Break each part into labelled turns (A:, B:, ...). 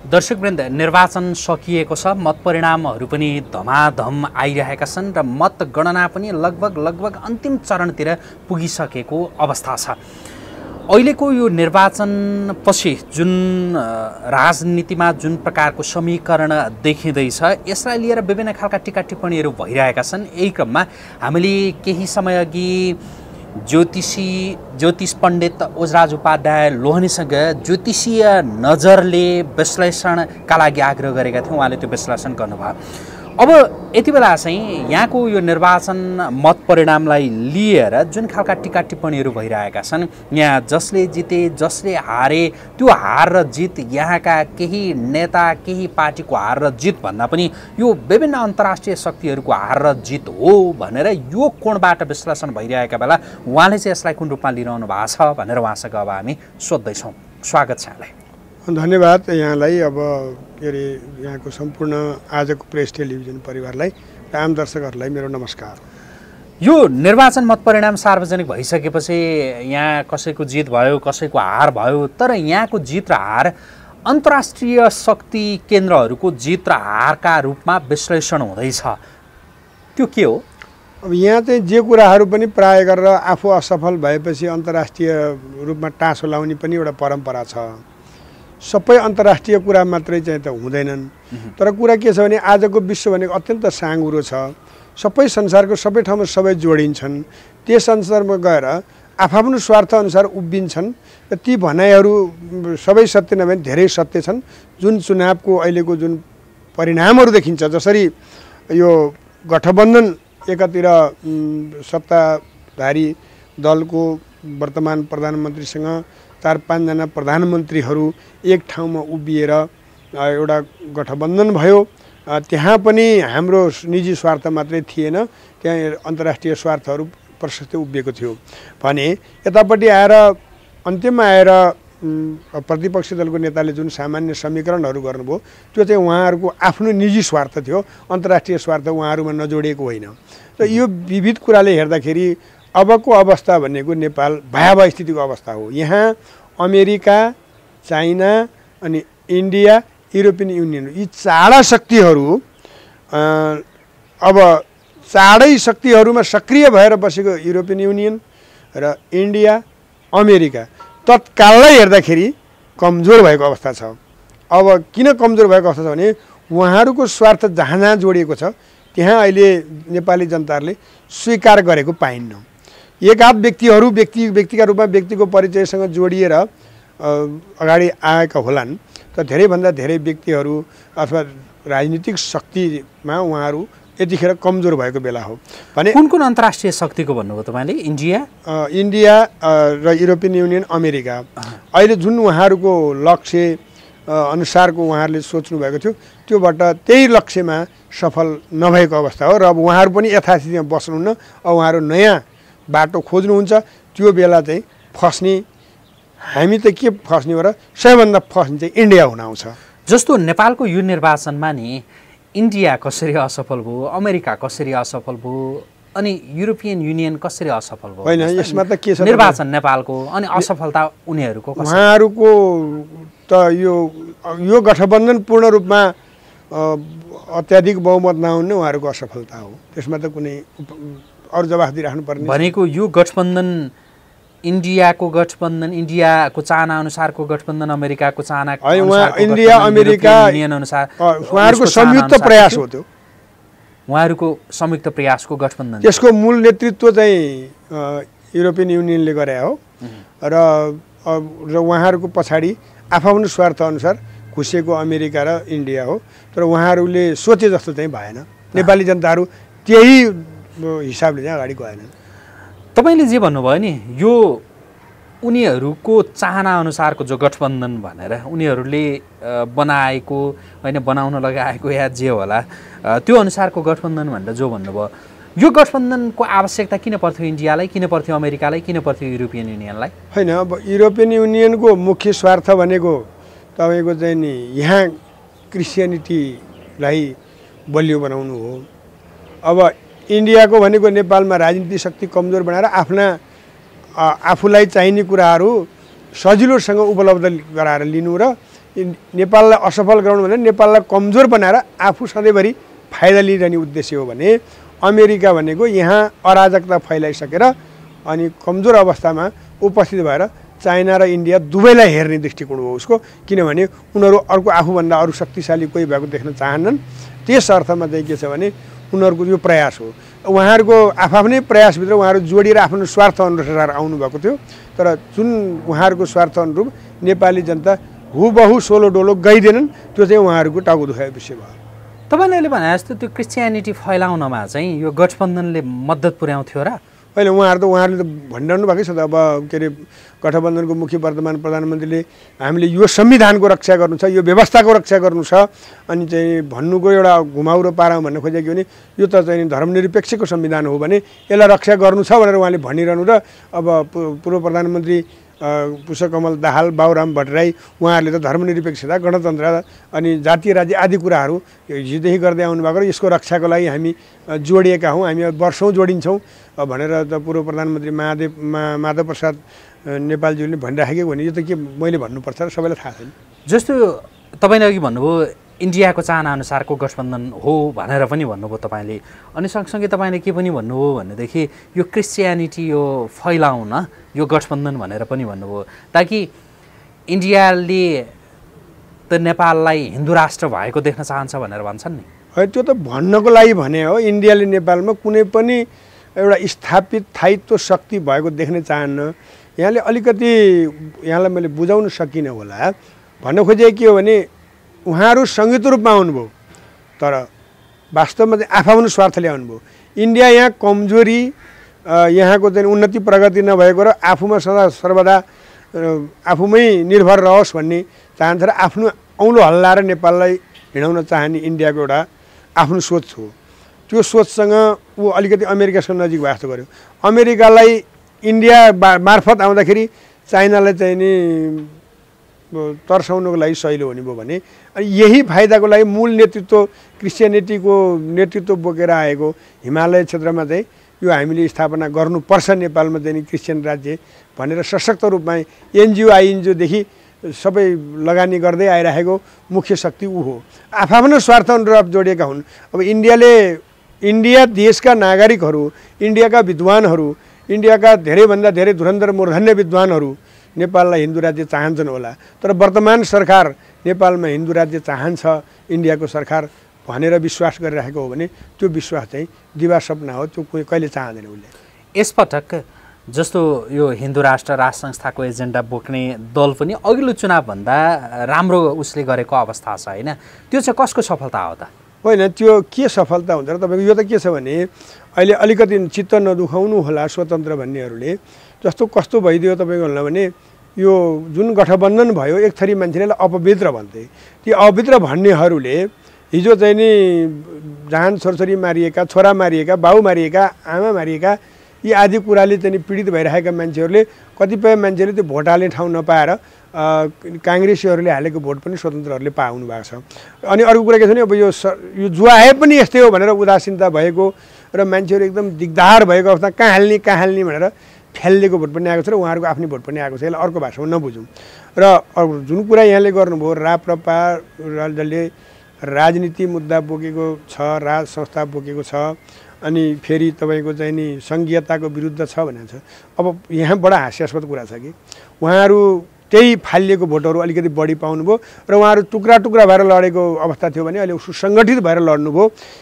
A: दर्शकवृन्द, निर्वाचन सकिएको छ, मत परिणामहरू पनि धमाधम आइरहेका छन् र मतगणना पनि लगभग अन्तिम चरणतिर पुगिसकेको अवस्था छ। अहिलेको यो निर्वाचनपछि जुन राजनीतिमा जुन प्रकारको समीकरण देखिँदैछ, यसलाई लिएर विभिन्न खालका टीका टिप्पणीहरू भइरहेका छन्। यही क्रममा हामीले केही समय अघि ज्योतिष पण्डित ओजराज उपाध्याय लोहनीसँग ज्योतिषीय नजरले विश्लेषणका लागि आग्रह गरेका थियौँ। उहाँले त्यो विश्लेषण गर्नुभयो। अब यति बेला चाहिँ यहाँको यो निर्वाचन मत परिणामलाई लिएर जुन खालका टीका टिप्पणीहरू भइरहेका छन्, यहाँ जसले जिते जसले हारे, त्यो हार र जित यहाँका केही नेता केही पार्टीको हार र जित भन्दा पनि यो विभिन्न अन्तर्राष्ट्रिय शक्तिहरूको हार र जित हो भनेर यो कोणबाट विश्लेषण भइरहेका बेला उहाँले चाहिँ यसलाई कुन रूपमा लिइरहनु भएको छ भनेर उहाँसँग अब हामी सोध्दैछौँ। स्वागत छ यहाँलाई।
B: धन्यवाद यहाँलाई। अब के अरे यहाँको सम्पूर्ण आजको प्रेस टेलिभिजन परिवारलाई र आम दर्शकहरूलाई मेरो नमस्कार।
A: यो निर्वाचन मत परिणाम सार्वजनिक भइसकेपछि यहाँ कसैको जित भयो, कसैको हार भयो, तर यहाँको जित र हार अन्तर्राष्ट्रिय शक्ति केन्द्रहरूको जित र हारका रूपमा विश्लेषण हुँदैछ। त्यो के हो?
B: अब यहाँ चाहिँ जे कुराहरू पनि प्राय गरेर आफू असफल भएपछि अन्तर्राष्ट्रिय रूपमा टाँसो लाउने पनि एउटा परम्परा छ। सबै अन्तर्राष्ट्रिय कुरा मात्रै चाहिँ त हुँदैनन्। तर कुरा के छ भने आजको विश्व भनेको अत्यन्त साँघुरो छ। सबै संसारको सबै ठाउँमा सबै जोडिन्छन्। त्यस संसारमा गएर आफ्नो स्वार्थअनुसार उभिन्छन् र ती भनाइहरू सबै सत्य नभए धेरै सत्य छन्। जुन चुनावको अहिलेको जुन परिणामहरू देखिन्छ, जसरी यो गठबन्धन एकातिर सत्ताधारी दलको वर्तमान प्रधानमन्त्रीसँग 4-5 जना प्रधानमन्त्रीहरू एक ठाउँमा उभिएर एउटा गठबन्धन भयो। त्यहाँ पनि हाम्रो निजी स्वार्थ मात्रै थिएन, त्यहाँ अन्तर्राष्ट्रिय स्वार्थहरू प्रशस्तै उभिएको थियो भने यतापट्टि आएर अन्त्यमा आएर प्रतिपक्षी दलको नेताले जुन सामान्य समीकरणहरू गर्नुभयो त्यो चाहिँ उहाँहरूको आफ्नो निजी स्वार्थ थियो, अन्तर्राष्ट्रिय स्वार्थ उहाँहरूमा नजोडिएको होइन। र यो विविध कुराले हेर्दाखेरि अबको अवस्था भनेको नेपाल भयावह स्थितिको अवस्था हो। यहाँ अमेरिका, चाइना अनि इन्डिया, युरोपियन युनियन यी चारै शक्तिहरू अब चारै शक्तिहरूमा सक्रिय भएर बसेको युरोपियन युनियन र इन्डिया, अमेरिका तत्काललाई हेर्दाखेरि कमजोर भएको अवस्था छ। अब किन कमजोर भएको अवस्था छ भने उहाँहरूको स्वार्थ जहाँ जहाँ जोडिएको छ त्यहाँ अहिले नेपाली जनताहरूले स्वीकार गरेको पाइन्न। एकाध व्यक्तिहरू व्यक्तिका रूपमा व्यक्तिको परिचयसँग जोडिएर अगाडि आएका होलान्, तर धेरैभन्दा धेरै व्यक्तिहरू अथवा राजनीतिक शक्तिमा उहाँहरू यतिखेर कमजोर भएको बेला हो भने
A: कुन अन्तर्राष्ट्रिय शक्तिको भन्नुभयो तपाईँले?
B: इन्डिया र युरोपियन युनियन, अमेरिका। अहिले जुन उहाँहरूको लक्ष्य अनुसारको उहाँहरूले सोच्नु भएको थियो त्योबाट त्यही लक्ष्यमा सफल नभएको अवस्था हो। र अब उहाँहरू पनि यथास्थितिमा बस्नुहुन्न। अब उहाँहरू नयाँ बाटो खोज्नुहुन्छ। त्यो बेला चाहिँ फस्ने हामी त के फस्ने हो र सबैभन्दा फस्ने चाहिँ इन्डिया हुन आउँछ।
A: जस्तो नेपालको यो निर्वाचनमा नि इन्डिया कसरी असफल भयो, अमेरिका कसरी असफल भयो, अनि युरोपियन युनियन कसरी असफल भयो?
B: होइन, यसमा त के छ
A: निर्वाचन नेपालको अनि असफलता उनीहरूको
B: उहाँहरूको त यो गठबन्धन पूर्ण रूपमा अत्याधिक बहुमत नहुने उहाँहरूको असफलता हो। त्यसमा त कुनै अरू जवाफ दिइराख्नु पर्ने
A: भनेको यो गठबन्धन इन्डियाको गठबन्धन, इन्डियाको चाहना अनुसारको गठबन्धन, अमेरिकाको चाहना
B: इन्डिया अमेरिका
A: युनियन अनुसार
B: उहाँहरूको संयुक्त प्रयास हो। त्यो
A: उहाँहरूको संयुक्त प्रयासको गठबन्धन।
B: त्यसको मूल नेतृत्व चाहिँ युरोपियन युनियनले गरे हो र उहाँहरूको पछाडि आफ्नो स्वार्थ अनुसार घुसेको अमेरिका र इन्डिया हो। तर उहाँहरूले सोचे जस्तो चाहिँ भएन। नेपाली जनताहरू त्यही हिसाबले चाहिँ अगाडि गएनन्।
A: तपाईँले जे भन्नुभयो नि, यो उनीहरूको चाहना अनुसारको जो गठबन्धन भनेर उनीहरूले बनाएको होइन, बनाउन लगाएको या जे होला त्यो अनुसारको गठबन्धन भनेर जो भन्नुभयो, यो गठबन्धनको आवश्यकता किन पर्थ्यो इन्डियालाई, किन पर्थ्यो अमेरिकालाई, किन पर्थ्यो युरोपियन युनियनलाई?
B: होइन, अब युरोपियन युनियनको मुख्य स्वार्थ भनेको तपाईँको चाहिँ नि यहाँ क्रिस्चियनिटीलाई बलियो बनाउनु हो। अब इन्डियाको भनेको नेपालमा राजनीतिक शक्ति कमजोर बनाएर आफूलाई चाहिने कुराहरू सजिलोसँग उपलब्ध गराएर लिनु र नेपाललाई असफल गराउनु भने नेपाललाई कमजोर बनाएर आफू सधैँभरि फाइदा लिइरहने उद्देश्य हो भने अमेरिका भनेको यहाँ अराजकता फैलाइसकेर अनि कमजोर अवस्थामा उपस्थित भएर चाइना र इन्डिया दुवैलाई हेर्ने दृष्टिकोण हो उसको। किनभने उनीहरू अर्को आफूभन्दा अरू शक्तिशाली कोही भएको देख्न चाहन्नन्। त्यस अर्थमा चाहिँ के छ भने उनीहरूको यो प्रयास हो। उहाँहरूको आफ्नै प्रयासभित्र उहाँहरू जोडिएर आफ्नो स्वार्थ अनुसार आउनुभएको थियो। तर जुन उहाँहरूको स्वार्थ अनुरूप नेपाली जनता हुबहु सोलो डोलो गइदिएनन्, त्यो चाहिँ उहाँहरूको टाउको दुखाएको विषय भयो।
A: तपाईँले अहिले भने जस्तो त्यो क्रिस्चियनिटी फैलाउनमा चाहिँ यो गठबन्धनले मद्दत पुर्याउँथ्यो र?
B: अहिले उहाँहरूले त भनिरहनु भएकै छ त। अब के अरे गठबन्धनको मुख्य वर्तमान प्रधानमन्त्रीले हामीले यो संविधानको रक्षा गर्नु छ, यो व्यवस्थाको रक्षा गर्नु छ, अनि चाहिँ भन्नुको एउटा घुमाउरो पारामा भन्न खोजेको भने यो त चाहिँ धर्मनिरपेक्षको संविधान हो भने यसलाई रक्षा गर्नु छ भनेर उहाँले भनिरहनु र अब पूर्व प्रधानमन्त्री पुष्पकमल दाहाल, बाबुराम भट्टराई उहाँहरूले त धर्मनिरपेक्षता, गणतन्त्र अनि जातीय राज्य आदि कुराहरू हिजोदेखि गर्दै आउनुभएको र यसको रक्षाको लागि हामी जोडिएका हौँ, हामी वर्षौँ जोडिन्छौँ भनेर त पूर्व प्रधानमन्त्री माधव प्रसाद नेपालज्यूले भनिराखेको भने यो त के मैले भन्नुपर्छ र सबैलाई थाहा छैन।
A: जस्तो तपाईँले अघि भन्नुभयो इन्डियाको चाहनाअनुसारको गठबन्धन हो भनेर पनि भन्नुभयो तपाईँले, अनि सँगसँगै तपाईँले के पनि भन्नुभयो भनेदेखि यो क्रिस्चियनिटी यो फैलाउन यो गठबन्धन भनेर पनि भन्नुभयो ताकि इन्डियाले त नेपाललाई हिन्दू राष्ट्र भएको देख्न चाहन्छ भनेर भन्छन् नि।
B: त्यो त भन्नको लागि भने हो। इन्डियाले नेपालमा कुनै पनि एउटा स्थापित स्थायित्व शक्ति भएको देख्न चाहन्न। यहाँले अलिकति यहाँलाई मैले बुझाउन सकिनँ होला। भन्न खोजेको के हो भने उहाँहरू संयुक्त रूपमा आउनुभयो तर वास्तवमा चाहिँ आफ्नो स्वार्थले आउनुभयो। इन्डिया यहाँ कमजोरी, यहाँको चाहिँ उन्नति प्रगति नभएको र आफूमा सदा सर्वदा आफूमै निर्भर रहोस् भन्ने चाहन्छ र आफ्नो औँलो हल्लाएर नेपाललाई हिँडाउन चाहने इन्डियाको एउटा आफ्नो सोच हो। त्यो सोचसँग ऊ अलिकति अमेरिकासँग नजिक भएको जस्तो गर्यो। अमेरिकालाई इन्डिया मार्फत आउँदाखेरि चाइनालाई चाहिँ नि तर्साउनको लागि सहिलो हुने भयो भने यही फाइदाको लागि मूल नेतृत्व क्रिस्चियनिटीको नेतृत्व बोकेर आएको हिमालय क्षेत्रमा चाहिँ यो हामीले स्थापना गर्नुपर्छ नेपालमा चाहिँ क्रिस्चियन राज्य भनेर सशक्त रूपमा एनजिओ आइएनजिओदेखि सबै लगानी गर्दै आइरहेको मुख्य शक्ति ऊ हो। आफ्नो स्वार्थ अनुरूप जोडिएका हुन्। अब इन्डिया देशका नागरिकहरू, इन्डियाका विद्वानहरू, इन्डियाका धेरैभन्दा धेरै धुरन्धर मूर्धन्य विद्वानहरू नेपाललाई हिन्दू राज्य चाहन्छन् होला, तर वर्तमान सरकार नेपालमा हिन्दू राज्य चाहन्छ इन्डियाको सरकार भनेर विश्वास गरिरहेको हो भने त्यो विश्वास चाहिँ दिवा सपना हो, त्यो कहिले चाहँदैन उसले।
A: यसपटक जस्तो यो हिन्दू राष्ट्र संस्थाको एजेन्डा बोक्ने दल पनि अघिल्लो चुनावभन्दा राम्रो उसले गरेको अवस्था छ होइन? त्यो चाहिँ कसको सफलता हो त?
B: होइन, त्यो के सफलता हुन्छ र तपाईँको यो त के छ भने अहिले अलिकति चित्त नदुखाउनु होला स्वतन्त्र भन्नेहरूले। जस्तो कस्तो भइदियो तपाईँको होला भने यो जुन गठबन्धन भयो एक थरी मान्छेले अपवित्र भन्थे। ती अपवित्र भन्नेहरूले हिजो चाहिँ नि जहान छोरछोरी मारिएका, छोरा मारिएका, बाउ मारिएका, आमा मारिएका यी आदि कुराले चाहिँ पीडित भइरहेका मान्छेहरूले कतिपय मान्छेले त्यो भोट हाल्ने ठाउँ नपाएर काङ्ग्रेसीहरूले हालेको भोट पनि स्वतन्त्रहरूले पाउनु भएको छ। अनि अर्को कुरा के छ भने अब यो जुवाए पनि यस्तै हो भनेर उदासीनता भएको र मान्छेहरू एकदम दिगदार भएको अवस्था कहाँ हाल्ने भनेर फ्यालिदिएको भोट पनि आएको छ र उहाँहरूको आफ्नै भोट पनि आएको छ। यसलाई अर्को भाषामा नबुझौँ। र जुन कुरा यहाँले गर्नुभयो राप्रपाले राजनीति मुद्दा बोकेको छ, राज संस्था बोकेको छ, अनि फेरि तपाईँको चाहिँ नि सङ्घीयताको विरुद्ध छ भनेको छ। अब यहाँ बडा हास्यास्पद कुरा छ कि उहाँहरू त्यही फालिएको भोटहरू अलिकति बढी पाउनुभयो र उहाँहरू टुक्रा टुक्रा भएर लडेको अवस्था थियो भने अहिले सुसङ्गठित भएर लड्नुभयो।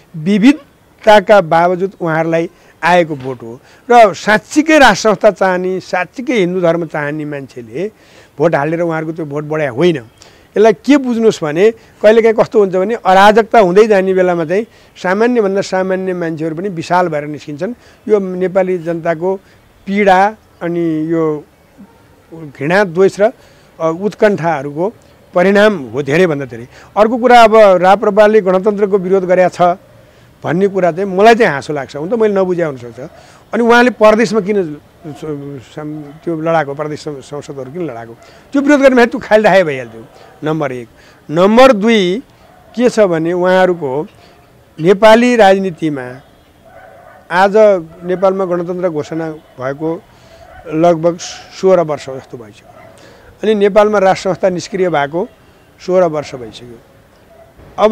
B: विविधताका बावजुद उहाँहरूलाई आएको भोट हो र साँच्चीकै राज संस्था चाहने, साँच्चीकै हिन्दू धर्म चाहने मान्छेले भोट हालेर उहाँहरूको त्यो भोट बढाए होइन। यसलाई के बुझ्नुहोस् भने कहिलेकाहीँ कस्तो हुन्छ भने अराजकता हुँदै जाने बेलामा चाहिँ सामान्यभन्दा सामान्य मान्छेहरू पनि विशाल भएर निस्किन्छन्। यो नेपाली जनताको पीडा अनि यो घृणा, द्वेष र उत्कण्ठाहरूको परिणाम हो धेरैभन्दा धेरै। अर्को कुरा अब राप्रपाले गणतन्त्रको विरोध गरेका छ भन्ने कुरा चाहिँ मलाई चाहिँ हाँसो लाग्छ। हुन त मैले नबुझे हुनसक्छ। अनि उहाँले परदेशमा किन त्यो लडाएको, प्रदेश संसदहरू किन लडाएको, त्यो विरोध गर्ने भने त्यो खालिराखे भइहाल्थ्यो। नम्बर 1। नम्बर 2 के छ भने उहाँहरूको नेपाली राजनीतिमा आज नेपालमा गणतन्त्र घोषणा भएको लगभग 16 वर्ष जस्तो भइसक्यो। अनि नेपालमा राज संस्था निष्क्रिय भएको 16 वर्ष भइसक्यो। अब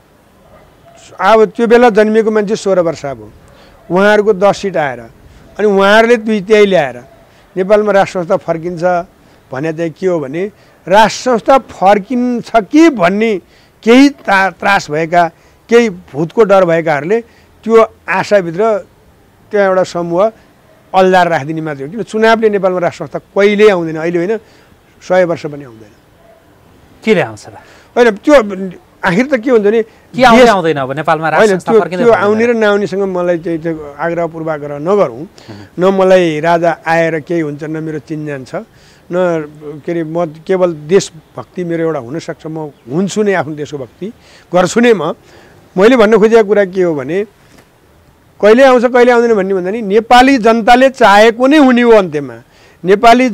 B: त्यो बेला जन्मिएको मान्छे 16 वर्ष अब उहाँहरूको 10 सिट आएर अनि उहाँहरूले 2/3 ल्याएर नेपालमा राष्ट्र संस्था फर्किन्छ भने चाहिँ के हो भने राष्ट्र संस्था फर्किन्छ कि भन्ने केही त्रास भएका केही भूतको डर भएकाहरूले त्यो आशाभित्र त्यहाँ एउटा समूह अल्झार राखिदिने मात्रै हो। किन चुनावले नेपालमा राष्ट्र संस्था कहिल्यै आउँदैन, अहिले होइन 100 वर्ष पनि आउँदैन।
A: के ल्याउँछ त?
B: होइन त्यो आखिर त के हुन्छ भने
A: के आउँदैन अब नेपालमा राष्ट्र संस्था फर्किँदैन।
B: त्यो आउने र नआउनेसँग मलाई चाहिँ त्यो आग्रह पूर्वाग्रह नगरौँ। न मलाई राजा आएर केही हुन्छ, न मेरो चिन्जान छ, न के अरे म केवल देशभक्ति मेरो एउटा हुनसक्छ, म हुन्छु नै आफ्नो देशको भक्ति गर्छु नै। मैले भन्न खोजेको कुरा के हो भने कहिले आउँछ कहिले आउँदैन भन्ने भन्दा नि नेपाली जनताले चाहेको नै हुने हो। अन्त्यमा नेपाली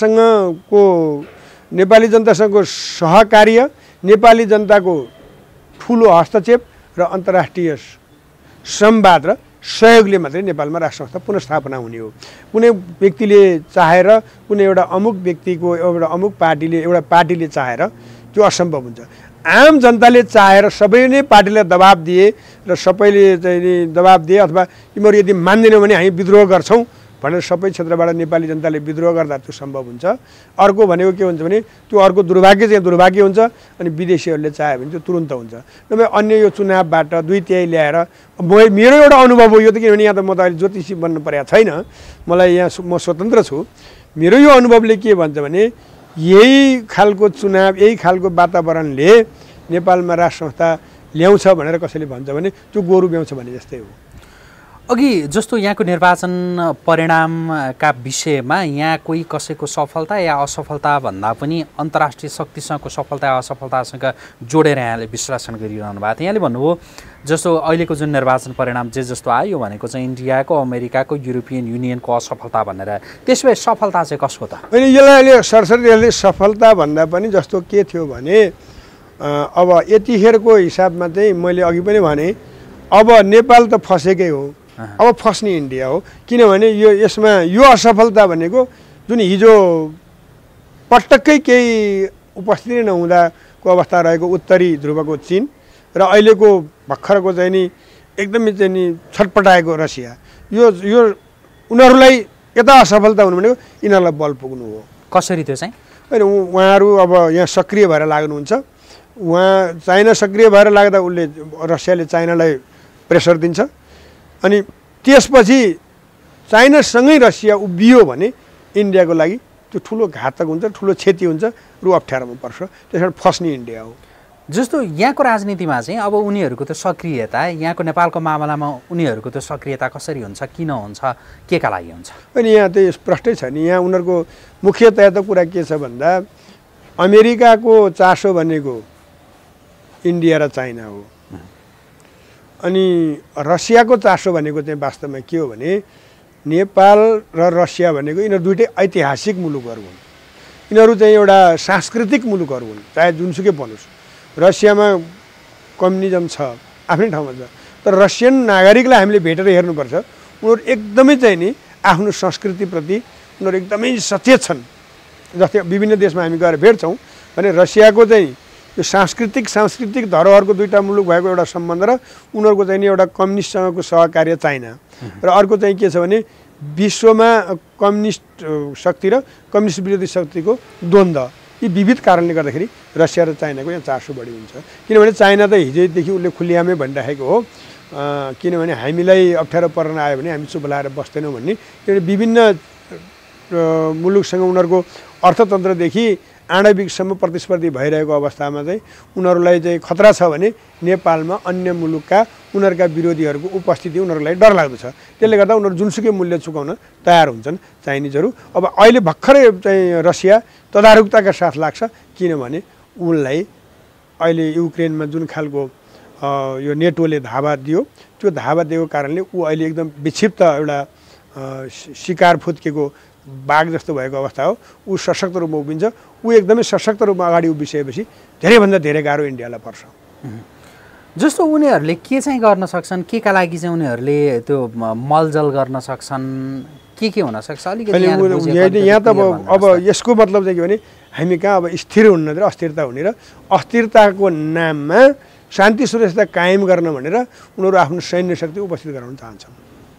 B: जनतासँगको सहकार्य, नेपाली जनताको ठुलो हस्तक्षेप र अन्तर्राष्ट्रिय संवाद र सहयोगले मात्रै नेपालमा राष्ट्र संस्था पुनर्स्थापना हुने हो। कुनै व्यक्तिले चाहेर, कुनै एउटा अमुक व्यक्तिको एउटा अमुक पार्टीले चाहेर त्यो असम्भव हुन्छ। आम जनताले चाहेर सबै नै पार्टीलाई दबाब दिए र सबैले चाहिँ दबाब दिए अथवा तिमीहरू यदि मान्दैनौ भने हामी विद्रोह गर्छौँ भनेर सबै क्षेत्रबाट नेपाली जनताले विद्रोह गर्दा त्यो सम्भव हुन्छ। अर्को भनेको के हुन्छ भने त्यो अर्को दुर्भाग्य चाहिँ दुर्भाग्य हुन्छ अनि विदेशीहरूले चाह्यो भने त्यो तुरुन्त हुन्छ। नभए अन्य यो चुनावबाट 2/3 ल्याएर मेरो एउटा अनुभव हो यो त, किनभने यहाँ त म त अहिले ज्योतिषी बन्नु परेको छैन, मलाई यहाँ म स्वतन्त्र छु। मेरो यो अनुभवले के भन्छ भने यही खालको चुनाव, यही खालको वातावरणले नेपालमा राष्ट्र संस्था ल्याउँछ भनेर कसैले भन्छ भने त्यो गोरु ब्याउँछ भने जस्तै हो।
A: अघि जस्तो यहाँको निर्वाचन परिणामका विषयमा यहाँ कोही कसैको सफलता या असफलता भन्दा पनि अन्तर्राष्ट्रिय शक्तिसँगको सफलता या असफलतासँग जोडेर यहाँले विश्लेषण गरिरहनु भएको थियो। यहाँले भन्नुभयो जस्तो अहिलेको जुन निर्वाचन परिणाम जस्तो आयो भनेको चाहिँ इन्डियाको, अमेरिकाको, युरोपियन युनियनको असफलता भनेर, त्यसो भए सफलता चाहिँ कसको त?
B: होइन, यसलाई अहिले सरसरी यसले सफलता भन्दा पनि जस्तो के थियो भने अब यतिखेरको हिसाबमा चाहिँ मैले अघि पनि भने अब नेपाल त फसेकै हो, अब फस्ने इन्डिया हो। किनभने यसमा यो असफलता भनेको जुन हिजो पटक्कै केही उपस्थिति नहुँदाको अवस्था रहेको उत्तरी ध्रुवको चीन र अहिलेको भर्खरको चाहिँ नि एकदमै चाहिँ नि छटपटाएको रसिया, यो उनीहरूलाई यता असफलता हुनु भनेको यिनीहरूलाई बल पुग्नु हो।
A: कसरी त्यो चाहिँ?
B: होइन, उहाँहरू अब यहाँ सक्रिय भएर लाग्नुहुन्छ। चाइना सक्रिय भएर लाग्दा उसले रसियाले चाइनालाई प्रेसर दिन्छ अनि त्यसपछि चाइनासँगै रसिया उभियो भने इन्डियाको लागि त्यो ठुलो घातक हुन्छ, ठुलो क्षति हुन्छ, रु अप्ठ्यारोमा पर्छ। त्यसबाट फस्ने इन्डिया हो।
A: जस्तो यहाँको राजनीतिमा चाहिँ अब उनीहरूको त सक्रियता, यहाँको नेपालको मामलामा उनीहरूको त सक्रियता कसरी हुन्छ, किन हुन्छ, के का लागि हुन्छ?
B: अनि यहाँ त प्रष्टै छ नि। यहाँ उनीहरूको मुख्यतया त कुरा के छ भन्दा अमेरिकाको चासो भनेको इन्डिया र चाइना हो अनि रसियाको चासो भनेको चाहिँ वास्तवमा के हो भने नेपाल र रसिया भनेको यिनीहरू दुईटै ऐतिहासिक मुलुकहरू हुन्। यिनीहरू चाहिँ एउटा सांस्कृतिक मुलुकहरू हुन्, चाहे जुनसुकै बनोस्। रसियामा कम्युनिजम छ, आफ्नै ठाउँमा छ, तर रसियन नागरिकलाई हामीले भेटेर हेर्नुपर्छ। उनीहरू एकदमै चाहिँ नि आफ्नो संस्कृतिप्रति उनीहरू एकदमै सचेत छन्। जस्तै विभिन्न देशमा हामी गएर भेट्छौँ भने रसियाको चाहिँ यो सांस्कृतिक धरोहरको दुईवटा मुलुक भएको एउटा सम्बन्ध र उनीहरूको चाहिँ नि एउटा कम्युनिस्टसँगको सहकार्य चाइना र अर्को चाहिँ के छ भने विश्वमा कम्युनिस्ट शक्ति र कम्युनिस्ट विरोधी शक्तिको द्वन्द्व। यी विविध कारणले गर्दाखेरि रसिया र चाइनाको यहाँ चासो बढी हुन्छ। किनभने चाइना त हिजैदेखि उसले खुलियामै भनिराखेको हो, किनभने हामीलाई अप्ठ्यारो पर्न आयो भने हामी चुप लाएर बस्दैनौँ भन्ने। किनभने विभिन्न मुलुकसँग उनीहरूको अर्थतन्त्रदेखि आणविकसम्म प्रतिस्पर्धी भइरहेको अवस्थामा चाहिँ उनीहरूलाई चाहिँ खतरा छ भने नेपालमा अन्य मुलुकका उनीहरूका विरोधीहरूको उपस्थिति उनीहरूलाई डरलाग्दो छ। त्यसले गर्दा उनीहरू जुनसुकै मूल्य चुकाउन तयार हुन्छन् चाइनिजहरू। अब अहिले भर्खरै चाहिँ रसिया तदारुकताका साथ लाग्छ, किनभने उनलाई अहिले युक्रेनमा जुन खालको यो नेटोले धावा दियो, त्यो धावा दिएको कारणले ऊ अहिले एकदम विक्षिप्त एउटा शिकार फुत्केको बाघ जस्तो भएको अवस्था हो। ऊ सशक्त रूपमा उभिन्छ। ऊ एकदमै सशक्त रूपमा अगाडि उभिसकेपछि धेरैभन्दा धेरै गाह्रो इन्डियालाई पर्छ।
A: जस्तो उनीहरूले के चाहिँ गर्न सक्छन्, के का लागि चाहिँ उनीहरूले त्यो मलजल गर्न सक्छन्, के हुन सक्छ अलिकति
B: यहाँ त अब यसको मतलब चाहिँ के भने हामी कहाँ अब स्थिर हुन्न र अस्थिरता हुने र अस्थिरताको नाममा शान्ति सुरक्षा कायम गर्न भनेर उनीहरू आफ्नो सैन्य शक्ति उपस्थित गराउन चाहन्छन्।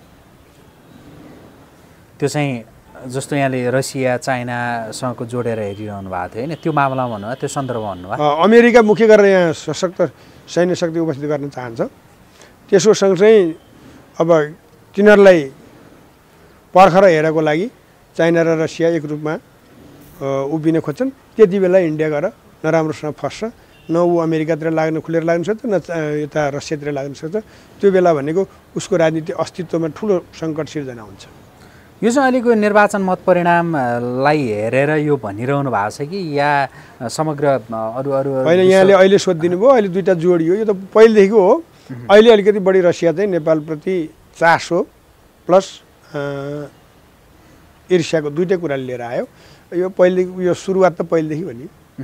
A: त्यो चाहिँ जस्तो यहाँले रसिया चाइनासँगको जोडेर हेरिरहनु भएको थियो होइन, त्यो मामलामा भन्नुभयो, त्यो सन्दर्भमा भन्नुभयो।
B: अमेरिका मुख्य गरेर यहाँ सशक्त सैन्य शक्ति उपस्थित गर्न चाहन्छ। त्यसको सँगसँगै अब तिनीहरूलाई पर्खेर हेरेको लागि चाइना र रसिया एक रूपमा उभिन खोज्छन्। त्यति बेला इन्डिया गएर नराम्रोसँग फस्छ, न ऊ अमेरिकातिर खुलेर लाग्न सक्छ, न यता रसियातिर लाग्न सक्छ। त्यो बेला भनेको उसको राजनीति अस्तित्वमा ठुलो सङ्कट सिर्जना हुन्छ।
A: यो चाहिँ अहिलेको निर्वाचन मत परिणामलाई हेरेर यो भनिरहनु भएको छ कि या समग्र अरू
B: होइन? यहाँले अहिले सोधिदिनु भयो, अहिले दुईवटा जोडियो। यो त पहिलेदेखिको हो। अहिले अलिकति बढी रसिया चाहिँ नेपालप्रति चासो प्लस ईर्ष्याको दुईटै कुराले लिएर आयो। यो यो सुरुवात त पहिलेदेखि हो नि।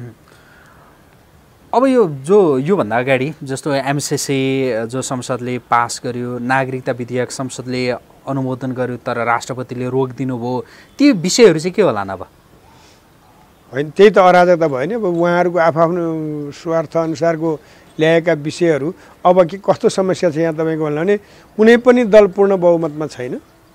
A: अब योभन्दा अगाडि जस्तो एमसिसी जो संसदले पास गर्यो, नागरिकता विधेयक संसदले अनुमोदन गर्यो तर राष्ट्रपतिले रोक दिनुभयो, ती विषयहरू चाहिँ के होला अब?
B: होइन, त्यही त अराजकता भयो नि। अब उहाँहरूको आफ्नो स्वार्थ अनुसारको ल्याएका विषयहरू। अब के कस्तो समस्या छ यहाँ तपाईँको भन्नु भने कुनै पनि दल पूर्ण बहुमतमा छैन।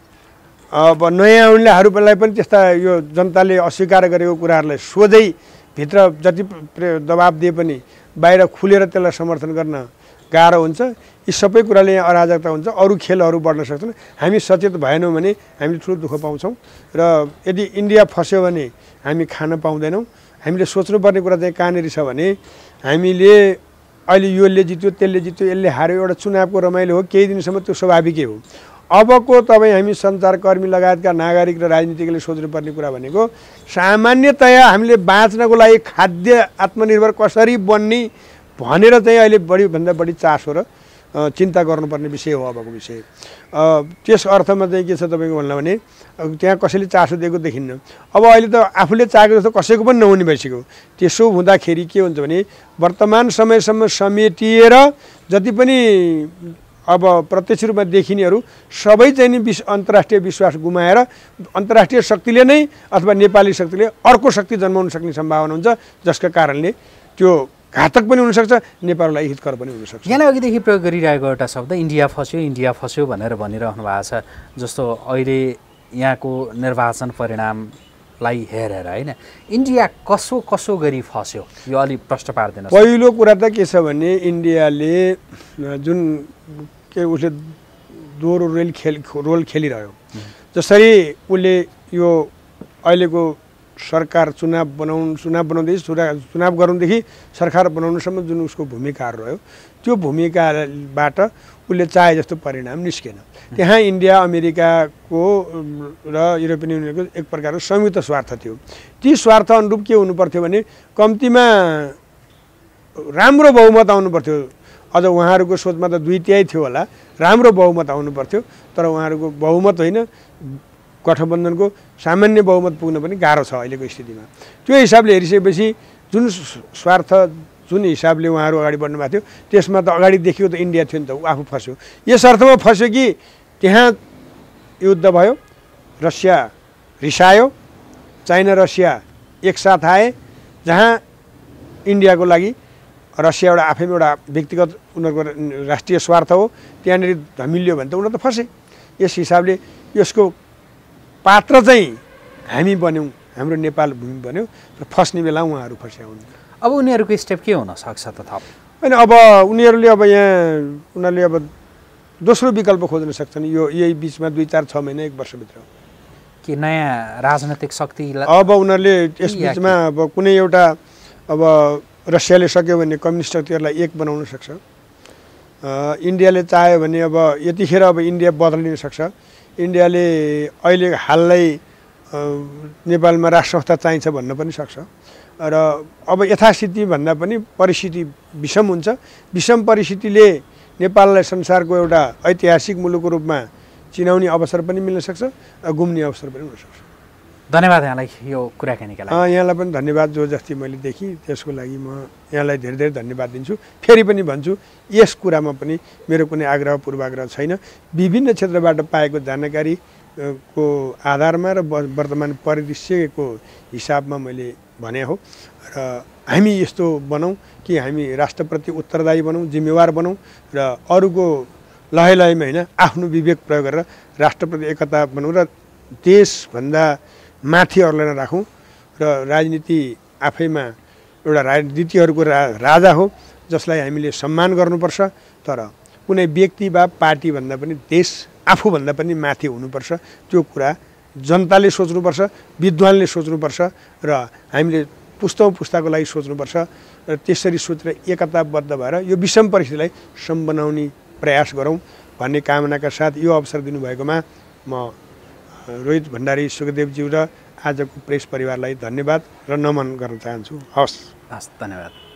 B: अब नयाँ आउनेहरूलाई पनि त्यस्ता यो जनताले अस्वीकार गरेको कुराहरूलाई सोझै भित्र जति दबाब दिए पनि बाहिर खुलेर त्यसलाई समर्थन गर्न गाह्रो हुन्छ। यी सबै कुराले यहाँ अराजकता हुन्छ। अरू खेलहरू बढ्न सक्छन्। हामी सचेत भएनौँ भने हामीले ठुलो दुःख पाउँछौँ र यदि इन्डिया फस्यो भने हामी खान पाउँदैनौँ। हामीले सोच्नुपर्ने कुरा चाहिँ कहाँनिर छ भने हामीले अहिले योले जित्यो त्यसले जित्यो यसले हार्यो, एउटा चुनावको रमाइलो हो, केही दिनसम्म त्यो स्वाभाविकै हो। अबको तपाईँ हामी सञ्चारकर्मी लगायतका नागरिक र राजनीतिकले सोच्नुपर्ने कुरा भनेको सामान्यतया हामीले बाँच्नको लागि खाद्य आत्मनिर्भर कसरी बन्ने भनेर चाहिँ अहिले बढीभन्दा बढी चासो र चिन्ता गर्नुपर्ने विषय हो अबको विषय। त्यस अर्थमा चाहिँ के छ तपाईँको भन्नु भने त्यहाँ कसैले चासो दिएको देखिन्न। अब अहिले त आफूले चाहेको जस्तो कसैको पनि नहुने भइसक्यो। त्यसो हुँदाखेरि के हुन्छ भने वर्तमान समयसम्म समेटिएर जति पनि अब प्रत्यक्ष रूपमा देखिनेहरू सबै चाहिँ नि अन्तर्राष्ट्रिय विश्वास गुमाएर अन्तर्राष्ट्रिय शक्तिले नै अथवा नेपाली शक्तिले अर्को शक्ति जन्माउन सक्ने सम्भावना हुन्छ, जसका कारणले त्यो घातक पनि हुनसक्छ, नेपाललाई हितकर पनि हुनसक्छ।
A: यहाँले अघिदेखि प्रयोग गरिरहेको एउटा शब्द इन्डिया फस्यो भनेर भनिरहनु भएको छ। जस्तो अहिले यहाँको निर्वाचन परिणामलाई हेरेर होइन, इन्डिया कसो गरी फस्यो यो अलिक प्रश्न पार्दैन?
B: पहिलो कुरा त के छ भने इन्डियाले जुन उसले दोहोरो रोल खेलिरह्यो। जसरी उसले यो अहिलेको सरकार चुनाव बनाउँदैछ, चुनाव गराउनुदेखि सरकार बनाउनुसम्म जुन उसको भूमिकाहरू रह्यो, त्यो भूमिकाबाट उसले चाहे जस्तो परिणाम निस्केन। त्यहाँ इन्डिया अमेरिकाको र युरोपियन युनियनको एक प्रकारको संयुक्त स्वार्थ थियो। ती स्वार्थ अनुरूप के हुनुपर्थ्यो भने कम्तीमा राम्रो बहुमत आउनुपर्थ्यो। अझ उहाँहरूको सोचमा त 2/3 थियो होला, राम्रो बहुमत आउनुपर्थ्यो। तर उहाँहरूको बहुमत होइन, गठबन्धनको सामान्य बहुमत पुग्न पनि गाह्रो छ अहिलेको स्थितिमा। त्यो हिसाबले हेरिसकेपछि जुन स्वार्थ जुन हिसाबले उहाँहरू अगाडि बढ्नु भएको थियो त्यसमा त अगाडि देखियो त इन्डिया थियो नि त, ऊ आफू फस्यो। यस अर्थमा फस्यो कि त्यहाँ युद्ध भयो, रसिया रिसायो, चाइना रसिया एकसाथ आए, जहाँ इन्डियाको लागि रसिया एउटा आफैमा एउटा व्यक्तिगत उनीहरूको राष्ट्रिय स्वार्थ हो, त्यहाँनिर धमिलियो भने त उनीहरू त फसे। यस हिसाबले यसको पात्र चाहिँ हामी बन्यौँ, हाम्रो नेपाल भूमि बन्यो र फस्ने बेला उहाँहरू फस्या हुन्।
A: अब उनीहरूको स्टेप के हुनसक्छ त थप?
B: होइन, अब उनीहरूले अब उनीहरूले अब दोस्रो विकल्प खोज्न सक्छन् यही बिचमा 2, 4, 6 महिना 1 वर्षभित्र।
A: कि नयाँ राजनैतिक शक्ति
B: अब उनीहरूले यस बिचमा अब कुनै एउटा अब रसियाले सक्यो भने कम्युनिस्ट शक्तिहरूलाई एक बनाउन सक्छ। इन्डियाले चाह्यो भने अब यतिखेर अब इन्डिया बदलिन सक्छ। इन्डियाले अहिले हाललाई नेपालमा राष्ट्र संस्था चाहिन्छ भन्न पनि सक्छ र अब यथास्थिति भन्दा पनि परिस्थिति विषम हुन्छ। विषम परिस्थितिले नेपाललाई संसारको एउटा ऐतिहासिक मुलुकको रूपमा चिनाउने अवसर पनि मिल्न सक्छ र घुम्ने अवसर पनि हुन सक्छ।
A: धन्यवाद यहाँलाई यो कुराकानीका लागि।
B: यहाँलाई पनि धन्यवाद, जो जति मैले देखेँ त्यसको लागि म यहाँलाई धेरै धेरै धन्यवाद दिन्छु। फेरि पनि भन्छु, यस कुरामा पनि मेरो कुनै आग्रह पूर्वाग्रह छैन। विभिन्न क्षेत्रबाट पाएको जानकारीको आधारमा र वर्तमान परिदृश्यको हिसाबमा मैले भने हो र हामी यस्तो बनौँ कि हामी राष्ट्रप्रति उत्तरदायी बनौँ, जिम्मेवार बनौँ र अरूको लहैलहैमा होइन आफ्नो विवेक प्रयोग गरेर राष्ट्रप्रति एकता बनौँ र देशभन्दा माथि अरूलाई नराखौँ र राजनीति आफैमा एउटा राजनीतिहरूको राजा हो जसलाई हामीले सम्मान गर्नुपर्छ तर कुनै व्यक्ति वा पार्टीभन्दा पनि देश आफूभन्दा पनि माथि हुनुपर्छ त्यो कुरा जनताले सोच्नुपर्छ, विद्वानले सोच्नुपर्छ र हामीले पुस्ताको लागि सोच्नुपर्छ र त्यसरी सोचेर एकताबद्ध भएर यो विषम परिस्थितिलाई सम बनाउने प्रयास गरौँ भन्ने कामनाका साथ यो अवसर दिनुभएकोमा म रोहित भण्डारी सुखदेवज्यू र आजको प्रेस परिवारलाई धन्यवाद र नमन गर्न चाहन्छु। हवस्,
A: धन्यवाद।